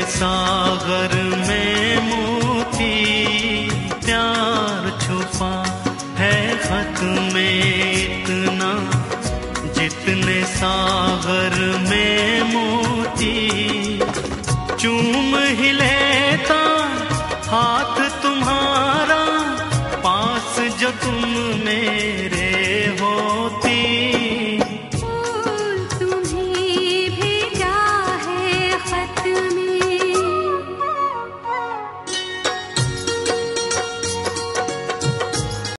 सागर में मोती प्यार छुपा है खत में इतना, जितने सागर में मोती। चूम ही लेता हाथ तुम्हारा पास जो तुम में